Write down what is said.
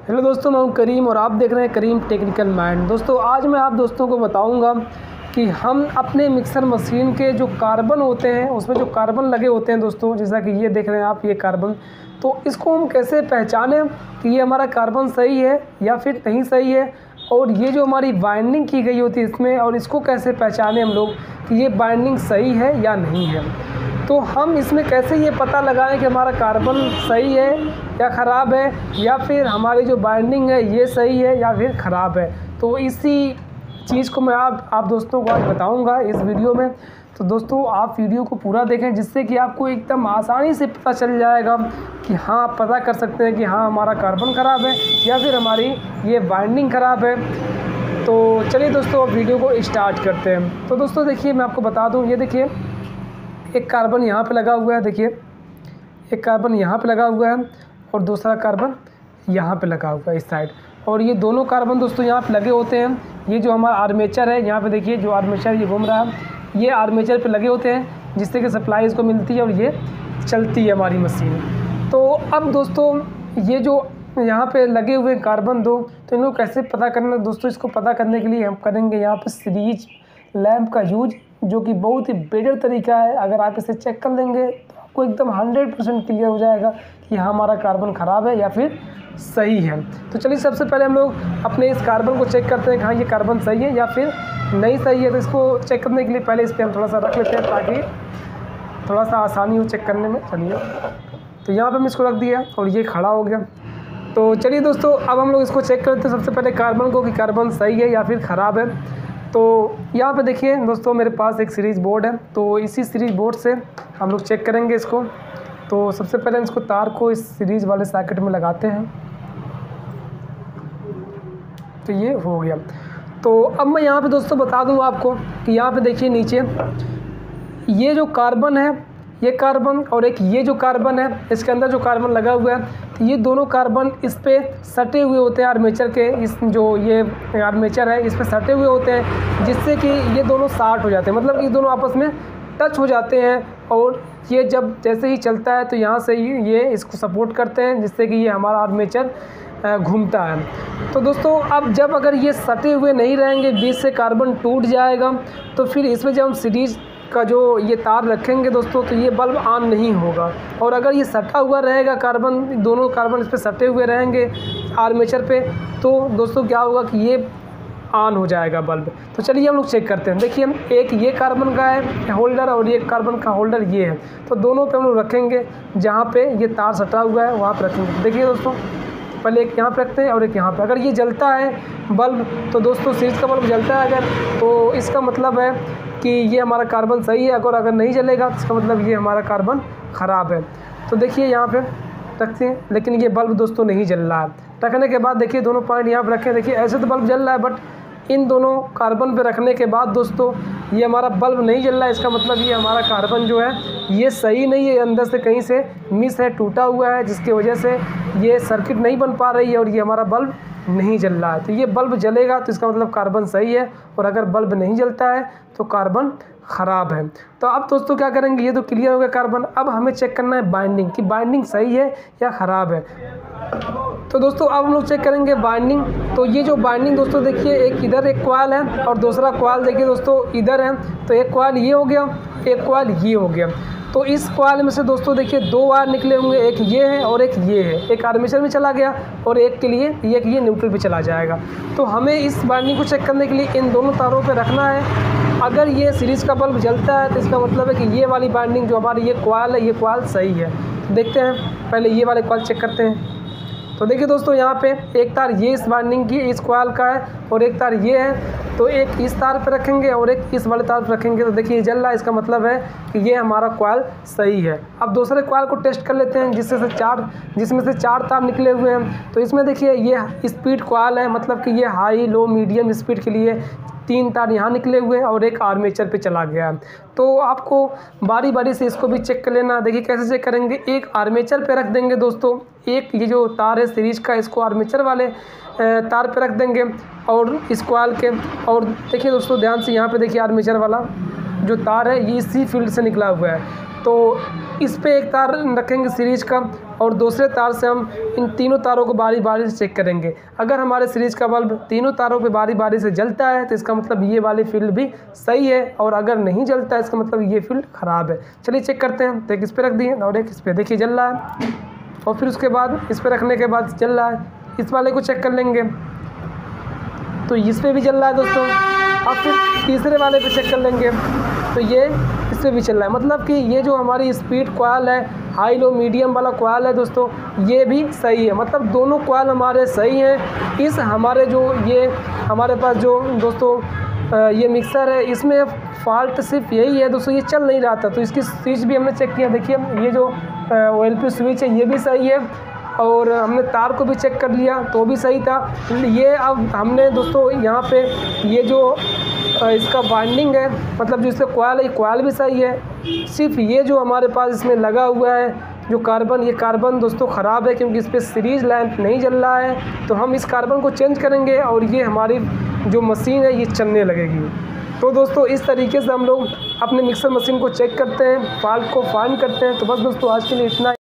Hello दोस्तों, मैं हूं करीम और आप देख रहे हैं करीम टेक्निकल माइंड। दोस्तों आज मैं आप दोस्तों को बताऊंगा कि हम अपने मिक्सर मशीन के जो कार्बन होते हैं उसमें जो कार्बन लगे होते हैं दोस्तों, जैसा कि ये देख रहे हैं आप, ये कार्बन, तो इसको हम कैसे पहचानें कि ये हमारा कार्बन सही है या फिर नहीं सही है, और ये जो हमारी बाइंडिंग की गई होती है इसमें, और इसको कैसे पहचानें हम लोग कि ये बाइंडिंग सही है या नहीं है। तो हम इसमें कैसे ये पता लगाएं कि हमारा कार्बन सही है या ख़राब है, या फिर हमारी जो बाइंडिंग है ये सही है या फिर ख़राब है। तो इसी चीज़ को मैं आप दोस्तों को आज बताऊंगा इस वीडियो में। तो दोस्तों आप वीडियो को पूरा देखें, जिससे कि आपको एकदम आसानी से पता चल जाएगा कि हाँ, आप पता कर सकते हैं कि हाँ हमारा कार्बन ख़राब है या फिर हमारी ये बाइंडिंग ख़राब है। तो चलिए दोस्तों अब वीडियो को स्टार्ट करते हैं। तो दोस्तों देखिए, मैं आपको बता दूँ, ये देखिए एक कार्बन यहाँ पे लगा हुआ है, देखिए एक कार्बन यहाँ पे लगा हुआ है और दूसरा कार्बन यहाँ पे लगा हुआ है इस साइड, और ये दोनों कार्बन दोस्तों यहाँ पे लगे होते हैं। ये जो हमारा आर्मेचर है, यहाँ पे देखिए जो आर्मेचर ये घूम रहा है, ये आर्मेचर पे लगे होते हैं, जिससे कि सप्लाई इसको मिलती है और ये चलती है हमारी मशीन। तो अब दोस्तों ये जो यहाँ पे लगे हुए कार्बन दो, तो इनको कैसे पता करना दोस्तों, इसको पता करने के लिए हम करेंगे यहाँ पे सीरीज लैंप का यूज, जो कि बहुत ही बेटर तरीका है। अगर आप इसे चेक कर लेंगे तो आपको एकदम 100% क्लियर हो जाएगा कि हाँ हमारा कार्बन ख़राब है या फिर सही है। तो चलिए सबसे पहले हम लोग अपने इस कार्बन को चेक करते हैं कि हाँ ये कार्बन सही है या फिर नहीं सही है। तो इसको चेक करने के लिए पहले इस पर हम थोड़ा सा रख लेते हैं, ताकि थोड़ा सा आसानी हो चेक करने में। चलिए, तो यहाँ पर हम इसको रख दिया और ये खड़ा हो गया। तो चलिए दोस्तों अब हम लोग इसको चेक करते हैं सबसे पहले कार्बन को, कि कार्बन सही है या फिर ख़राब है। तो यहाँ पे देखिए दोस्तों, मेरे पास एक सीरीज बोर्ड है, तो इसी सीरीज बोर्ड से हम लोग चेक करेंगे इसको। तो सबसे पहले इसको तार को इस सीरीज वाले सॉकेट में लगाते हैं, तो ये हो गया। तो अब मैं यहाँ पे दोस्तों बता दूँ आपको कि यहाँ पे देखिए नीचे ये जो कार्बन है, ये कार्बन और एक ये जो कार्बन है, इसके अंदर जो कार्बन लगा हुआ है, तो ये दोनों कार्बन इस पे सटे हुए होते हैं आर्मेचर के। इस जो ये आर्मेचर है इस पे सटे हुए होते हैं, जिससे कि ये दोनों साट हो जाते हैं, मतलब ये दोनों आपस में टच हो जाते हैं। और ये जब जैसे ही चलता है तो यहाँ से ही ये इसको सपोर्ट करते हैं, जिससे कि ये हमारा आर्मेचर घूमता है। तो दोस्तों अब जब अगर ये सटे हुए नहीं रहेंगे, बीच से कार्बन टूट जाएगा, तो फिर इसमें जब हम सीरीज का जो ये तार रखेंगे दोस्तों, तो ये बल्ब ऑन नहीं होगा। और अगर ये सटा हुआ रहेगा कार्बन, दोनों कार्बन इस पे सटे हुए रहेंगे आर्मेचर पे, तो दोस्तों क्या होगा कि ये ऑन हो जाएगा बल्ब। तो चलिए हम लोग चेक करते हैं। देखिए, हम एक ये कार्बन का है होल्डर और एक कार्बन का होल्डर ये है, तो दोनों पे हम लोग रखेंगे जहाँ पे ये तार सटा हुआ है वहाँ पे रखेंगे। देखिए दोस्तों, पहले एक यहाँ पे रखते हैं और एक यहाँ पे। अगर ये जलता है बल्ब, तो दोस्तों सीरीज का बल्ब जलता है अगर, तो इसका मतलब है कि ये हमारा कार्बन सही है। अगर नहीं जलेगा तो इसका मतलब ये हमारा कार्बन ख़राब है। तो देखिए यहाँ पे रखते हैं, लेकिन ये बल्ब दोस्तों नहीं जल रहा है। रखने के बाद देखिए दोनों पॉइंट यहाँ पे रखें, देखिए ऐसे तो बल्ब जल रहा है, बट इन दोनों कार्बन पे रखने के बाद दोस्तों ये हमारा बल्ब नहीं जल रहा है। इसका मतलब ये हमारा कार्बन जो है ये सही नहीं है, अंदर से कहीं से मिस है, टूटा हुआ है, जिसकी वजह से ये सर्किट नहीं बन पा रही है और ये हमारा बल्ब नहीं जल रहा है। तो ये बल्ब जलेगा तो इसका मतलब कार्बन सही है, और अगर बल्ब नहीं जलता है तो कार्बन ख़राब है। तो अब दोस्तों क्या करेंगे, ये तो क्लियर हो गया कार्बन। अब हमें चेक करना है बाइंडिंग, कि बाइंडिंग सही है या ख़राब है। तो दोस्तों अब हम लोग चेक करेंगे बाइंडिंग। तो ये जो बाइंडिंग दोस्तों देखिए, एक इधर एक कॉइल है और दूसरा कॉइल देखिए दोस्तों इधर है। तो एक कॉइल ये हो गया, एक कॉइल ये हो गया। तो इस कॉइल में से दोस्तों देखिए दो वायर निकले होंगे, एक ये है और एक ये है। एक आर्मेचर में चला गया और एक के लिए एक ये न्यूट्रल पे चला जाएगा। तो हमें इस बाइंडिंग को चेक करने के लिए इन दोनों तारों पे रखना है। अगर ये सीरीज़ का बल्ब जलता है तो इसका मतलब है कि ये वाली बाइंडिंग जो हमारी ये कॉइल है, ये कॉइल सही है। तो देखते हैं, पहले ये वाले कॉइल चेक करते हैं। तो देखिए दोस्तों, यहाँ पे एक तार ये इस बाइंडिंग की, इस कॉइल का है, और एक तार ये है। तो एक इस तार पे रखेंगे और एक इस वाले तार पे रखेंगे। तो देखिए ये जल रहा है, इसका मतलब है कि ये हमारा कॉइल सही है। अब दूसरे कॉइल को टेस्ट कर लेते हैं, जिसमें से चार तार निकले हुए हैं। तो इसमें देखिए ये स्पीड कॉइल है, मतलब कि ये हाई लो मीडियम स्पीड के लिए 3 तार यहाँ निकले हुए हैं और एक आर्मेचर पे चला गया। तो आपको बारी बारी से इसको भी चेक कर लेना। देखिए कैसे चेक करेंगे, एक आर्मेचर पे रख देंगे दोस्तों, एक ये जो तार है सीरीज का, इसको आर्मेचर वाले तार पे रख देंगे और इस कॉइल के। और देखिए दोस्तों ध्यान से, यहाँ पे देखिए आर्मेचर वाला जो तार है ये इसी फील्ड से निकला हुआ है। तो इस पे एक तार रखेंगे सीरीज का और दूसरे तार से हम इन तीनों तारों को बारी बारी से चेक करेंगे। अगर हमारे सीरीज का बल्ब तीनों तारों पे बारी बारी से जलता है तो इसका मतलब ये वाली फील्ड भी सही है, और अगर नहीं जलता है इसका मतलब ये फील्ड ख़राब है। चलिए चेक करते हैं। तो एक इस पर रख दिए और एक इस पर, देखिए जल रहा है, और फिर उसके बाद इस पर रखने के बाद जल रहा है। इस वाले को चेक कर लेंगे तो इस पर भी जल रहा है दोस्तों। अब फिर तीसरे वाले पे चेक कर लेंगे तो ये इस पर भी चल रहा है। मतलब कि ये जो हमारी स्पीड कॉइल है, हाई लो मीडियम वाला कॉइल है दोस्तों, ये भी सही है। मतलब दोनों कॉइल हमारे सही हैं। इस हमारे जो ये हमारे पास जो दोस्तों ये मिक्सर है, इसमें फॉल्ट सिर्फ यही है दोस्तों, ये चल नहीं रहा था। तो इसकी स्विच भी हमने चेक किया, देखिए ये जो OLP स्विच है ये भी सही है, और हमने तार को भी चेक कर लिया तो भी सही था। ये अब हमने दोस्तों यहाँ पे ये जो इसका वाइंडिंग है, मतलब जो इसका कॉइल है, ये कॉइल भी सही है। सिर्फ ये जो हमारे पास इसमें लगा हुआ है जो कार्बन, ये कार्बन दोस्तों ख़राब है क्योंकि इस पर सीरीज लैंप नहीं जल रहा है। तो हम इस कार्बन को चेंज करेंगे और ये हमारी जो मशीन है ये चलने लगेगी। तो दोस्तों इस तरीके से हम लोग अपने मिक्सर मशीन को चेक करते हैं, फॉल्ट को फाइंड करते हैं। तो बस दोस्तों आज के लिए इतना।